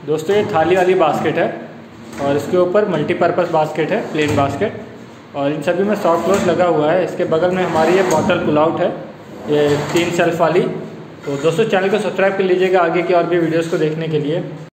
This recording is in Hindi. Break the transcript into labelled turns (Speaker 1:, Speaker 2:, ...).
Speaker 1: दोस्तों ये थाली वाली बास्केट है और इसके ऊपर मल्टीपर्पज़ बास्केट है, प्लेन बास्केट, और इन सभी में सॉफ्ट क्लोज लगा हुआ है। इसके बगल में हमारी ये बॉटल पुल आउट है, ये 3 शेल्फ वाली। तो दोस्तों चैनल को सब्सक्राइब कर लीजिएगा आगे की और भी वीडियोज़ को देखने के लिए।